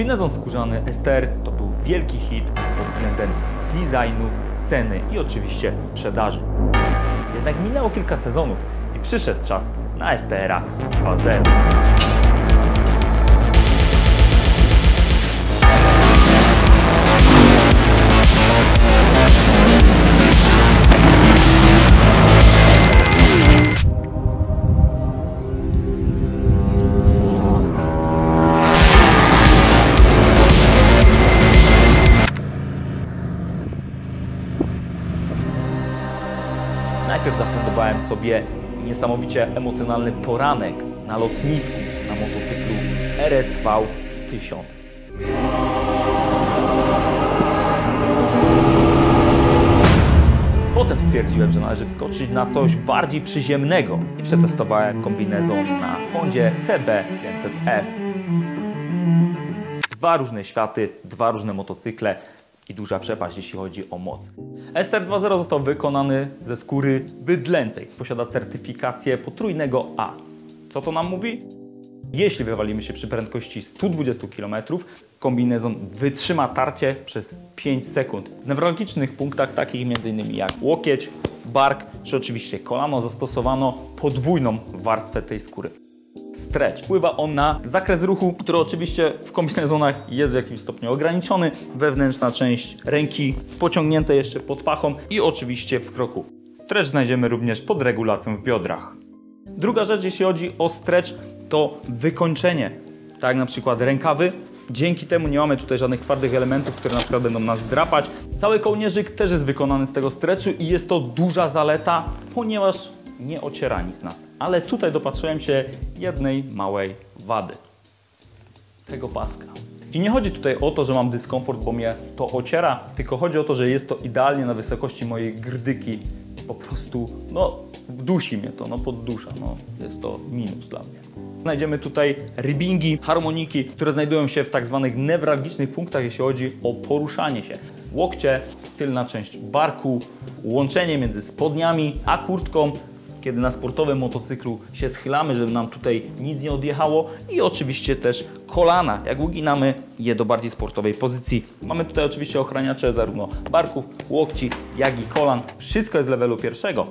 Kombinezon skórzany STR to był wielki hit pod względem designu, ceny i oczywiście sprzedaży. Jednak minęło kilka sezonów i przyszedł czas na STR 2.0. Najpierw zafundowałem sobie niesamowicie emocjonalny poranek na lotnisku na motocyklu RSV 1000. Potem stwierdziłem, że należy wskoczyć na coś bardziej przyziemnego i przetestowałem kombinezon na Hondzie CB500F. Dwa różne światy, dwa różne motocykle i duża przepaść, jeśli chodzi o moc. STR 2.0 został wykonany ze skóry bydlęcej. Posiada certyfikację potrójnego A. Co to nam mówi? Jeśli wywalimy się przy prędkości 120 km, kombinezon wytrzyma tarcie przez 5 sekund. W newralgicznych punktach takich m.in. jak łokieć, bark czy oczywiście kolano zastosowano podwójną warstwę tej skóry. Stretch. Wpływa on na zakres ruchu, który oczywiście w kombinezonach jest w jakimś stopniu ograniczony. Wewnętrzna część ręki pociągnięte jeszcze pod pachą i oczywiście w kroku. Stretch znajdziemy również pod regulacją w biodrach. Druga rzecz, jeśli chodzi o stretch, to wykończenie. Tak jak na przykład rękawy. Dzięki temu nie mamy tutaj żadnych twardych elementów, które na przykład będą nas drapać. Cały kołnierzyk też jest wykonany z tego stretchu i jest to duża zaleta, ponieważ nie ociera nic nas. Ale tutaj dopatrzyłem się jednej małej wady. Tego paska. I nie chodzi tutaj o to, że mam dyskomfort, bo mnie to ociera, tylko chodzi o to, że jest to idealnie na wysokości mojej grdyki. Po prostu, dusi mnie to, poddusza, jest to minus dla mnie. Znajdziemy tutaj ribbingi, harmoniki, które znajdują się w tak zwanych newralgicznych punktach, jeśli chodzi o poruszanie się. Łokcie, tylna część barku, łączenie między spodniami a kurtką, kiedy na sportowym motocyklu się schylamy, żeby nam tutaj nic nie odjechało i oczywiście też kolana, jak uginamy je do bardziej sportowej pozycji. Mamy tutaj oczywiście ochraniacze zarówno barków, łokci, jak i kolan. Wszystko jest z levelu pierwszego.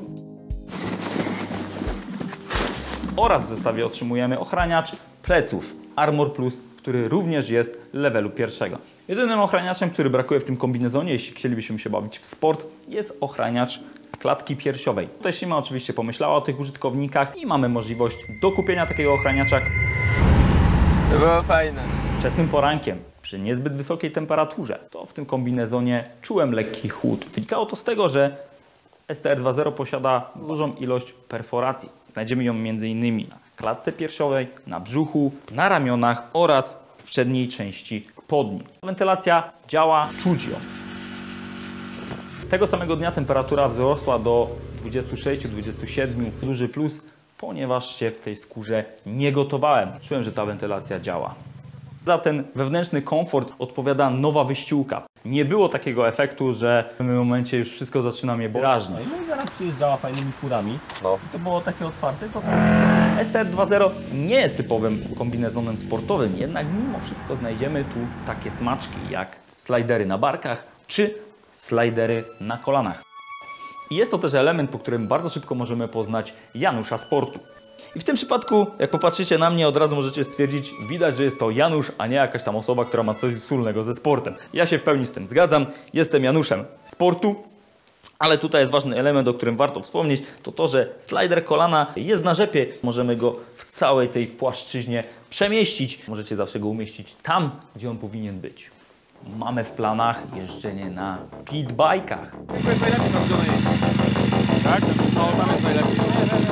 Oraz w zestawie otrzymujemy ochraniacz pleców Armor Plus, który również jest levelu pierwszego. Jedynym ochraniaczem, który brakuje w tym kombinezonie, jeśli chcielibyśmy się bawić w sport, jest ochraniacz klatki piersiowej. Tutaj Shima oczywiście pomyślała o tych użytkownikach i mamy możliwość dokupienia takiego ochraniacza. To było fajne. Wczesnym porankiem, przy niezbyt wysokiej temperaturze, to w tym kombinezonie czułem lekki chłód. Wynikało to z tego, że STR 2.0 posiada dużą ilość perforacji. Znajdziemy ją m.in. na klatce piersiowej, na brzuchu, na ramionach oraz w przedniej części spodni. Wentylacja działa, czuć ją. Tego samego dnia temperatura wzrosła do 26-27, duży plus, ponieważ się w tej skórze nie gotowałem. Czułem, że ta wentylacja działa. Za ten wewnętrzny komfort odpowiada nowa wyściółka. Nie było takiego efektu, że w pewnym momencie już wszystko zaczyna mnie drażnić. No i zaraz przyjeżdżała fajnymi furami. To było takie otwarte, to STR 2.0 nie jest typowym kombinezonem sportowym, jednak mimo wszystko znajdziemy tu takie smaczki jak slajdery na barkach czy slajdery na kolanach. I jest to też element, po którym bardzo szybko możemy poznać Janusza sportu. I w tym przypadku, jak popatrzycie na mnie, od razu możecie stwierdzić, widać, że jest to Janusz, a nie jakaś tam osoba, która ma coś wspólnego ze sportem. Ja się w pełni z tym zgadzam, jestem Januszem sportu, ale tutaj jest ważny element, o którym warto wspomnieć, to to, że slider kolana jest na rzepie. Możemy go w całej tej płaszczyźnie przemieścić. Możecie zawsze go umieścić tam, gdzie on powinien być. Mamy w planach jeżdżenie na pitbajkach. To jest najlepiej zrobione. Tak? No, tam jest najlepiej.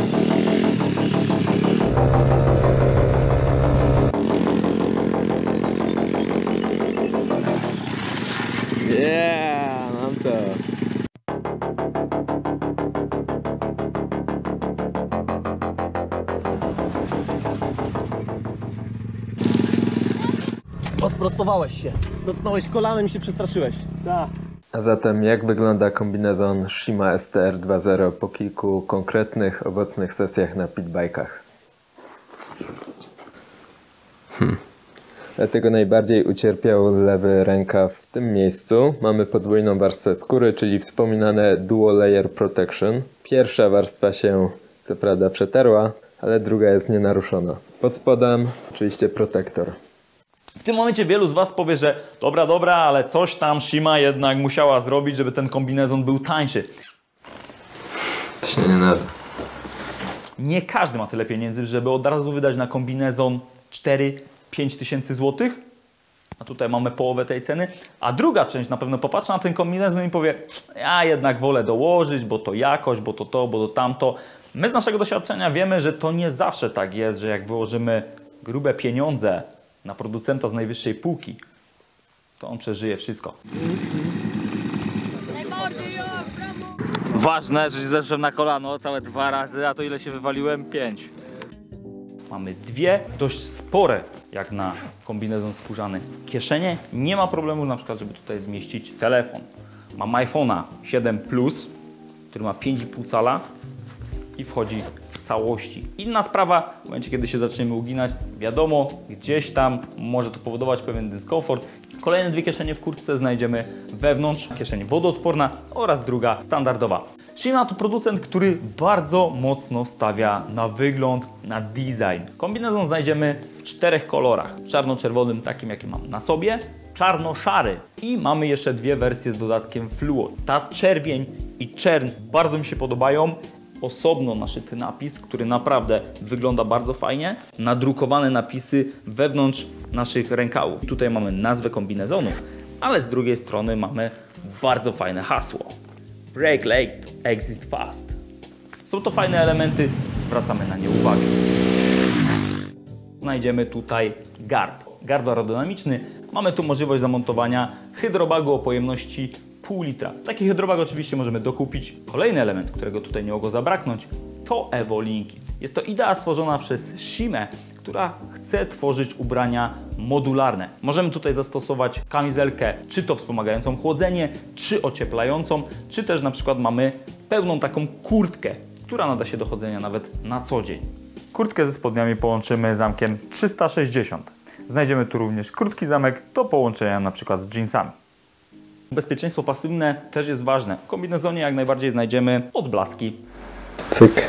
Mam to. Odprostowałeś się. Dotknąłeś kolanem i się przestraszyłeś. Tak. A zatem jak wygląda kombinezon Shima STR 2.0 po kilku konkretnych, owocnych sesjach na pitbajkach? dlatego najbardziej ucierpiał lewy rękaw w tym miejscu. Mamy podwójną warstwę skóry, czyli wspominane Dual Layer Protection. Pierwsza warstwa się co prawda przetarła, ale druga jest nienaruszona. Pod spodem oczywiście protektor. W tym momencie wielu z Was powie, że dobra, ale coś tam Shima jednak musiała zrobić, żeby ten kombinezon był tańszy. To się nie nada. Nie każdy ma tyle pieniędzy, żeby od razu wydać na kombinezon 4-5 tysięcy złotych. A tutaj mamy połowę tej ceny. A druga część na pewno popatrzy na ten kombinezon i powie, ja jednak wolę dołożyć, bo to jakość, bo to, bo to tamto. My z naszego doświadczenia wiemy, że to nie zawsze tak jest, że jak wyłożymy grube pieniądze na producenta z najwyższej półki, to on przeżyje wszystko. Ważne, że zeszłem na kolano całe 2 razy, a to ile się wywaliłem? 5. Mamy dwie dość spore, jak na kombinezon skórzany, kieszenie. Nie ma problemu na przykład, żeby tutaj zmieścić telefon. Mam iPhone'a 7 Plus, który ma 5,5 cala i wchodzi w całości. Inna sprawa, w momencie kiedy się zaczniemy uginać, wiadomo, gdzieś tam może to powodować pewien dyskomfort. Kolejne dwie kieszenie w kurtce znajdziemy wewnątrz, kieszeń wodoodporna oraz druga standardowa. Shima to producent, który bardzo mocno stawia na wygląd, na design. Kombinezon znajdziemy w 4 kolorach. Czarno-czerwonym, takim jaki mam na sobie, czarno-szary i mamy jeszcze dwie wersje z dodatkiem fluo. Ta czerwień i czern bardzo mi się podobają. Osobno naszyty napis, który naprawdę wygląda bardzo fajnie. Nadrukowane napisy wewnątrz naszych rękawów. Tutaj mamy nazwę kombinezonu, ale z drugiej strony mamy bardzo fajne hasło. Break late, exit fast. Są to fajne elementy, zwracamy na nie uwagę. Znajdziemy tutaj gard. Gard aerodynamiczny. Mamy tu możliwość zamontowania hydrobagu o pojemności pół litra. Taki hydrobag oczywiście możemy dokupić. Kolejny element, którego tutaj nie mogło zabraknąć, to Evolinki. Jest to idea stworzona przez Shimę, która chce tworzyć ubrania modularne. Możemy tutaj zastosować kamizelkę, czy to wspomagającą chłodzenie, czy ocieplającą, czy też na przykład mamy pełną taką kurtkę, która nada się do chodzenia nawet na co dzień. Kurtkę ze spodniami połączymy zamkiem 360. Znajdziemy tu również krótki zamek do połączenia na przykład z jeansami. Bezpieczeństwo pasywne też jest ważne. W kombinezonie jak najbardziej znajdziemy odblaski. Cyk.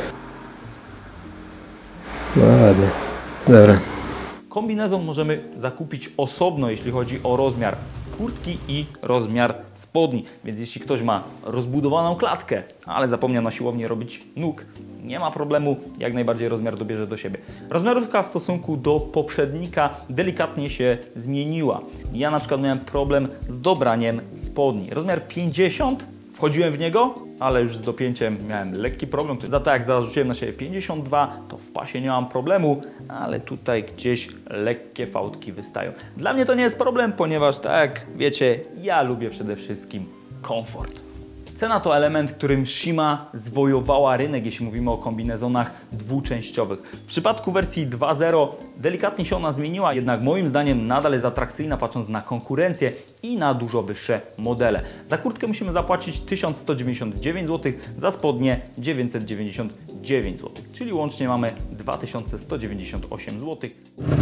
No ładnie. Dobra. Kombinezon możemy zakupić osobno, jeśli chodzi o rozmiar kurtki i rozmiar spodni. Więc jeśli ktoś ma rozbudowaną klatkę, ale zapomniał na siłowni robić nóg, nie ma problemu, jak najbardziej rozmiar dobierze do siebie. Rozmiarówka w stosunku do poprzednika delikatnie się zmieniła. Ja na przykład miałem problem z dobraniem spodni. Rozmiar 50, wchodziłem w niego, ale już z dopięciem miałem lekki problem. Za to jak zarzuciłem na siebie 52, to w pasie nie mam problemu, ale tutaj gdzieś lekkie fałdki wystają. Dla mnie to nie jest problem, ponieważ tak jak wiecie, ja lubię przede wszystkim komfort. Cena to element, którym Shima zwojowała rynek, jeśli mówimy o kombinezonach dwuczęściowych. W przypadku wersji 2.0 delikatnie się ona zmieniła, jednak moim zdaniem nadal jest atrakcyjna, patrząc na konkurencję i na dużo wyższe modele. Za kurtkę musimy zapłacić 1199 zł, za spodnie 999 zł, czyli łącznie mamy 2198 zł.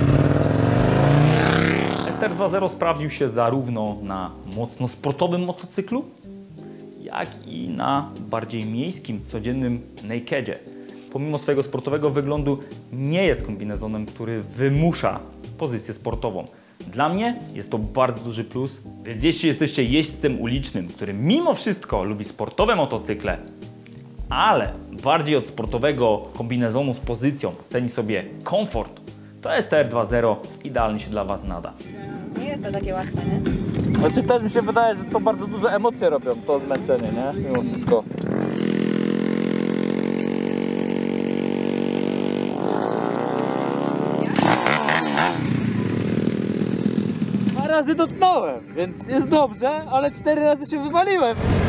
STR 2.0 sprawdził się zarówno na mocno sportowym motocyklu, jak i na bardziej miejskim, codziennym nakedzie. Pomimo swojego sportowego wyglądu nie jest kombinezonem, który wymusza pozycję sportową. Dla mnie jest to bardzo duży plus, więc jeśli jesteście jeźdźcem ulicznym, który mimo wszystko lubi sportowe motocykle, ale bardziej od sportowego kombinezonu z pozycją ceni sobie komfort, to STR 2.0 idealnie się dla Was nada. Nie jest to takie łatwe, nie? Znaczy też mi się wydaje, że to bardzo duże emocje robią, to zmęczenie, nie? Mimo wszystko. Dwa razy dotknąłem, więc jest dobrze, ale 4 razy się wywaliłem.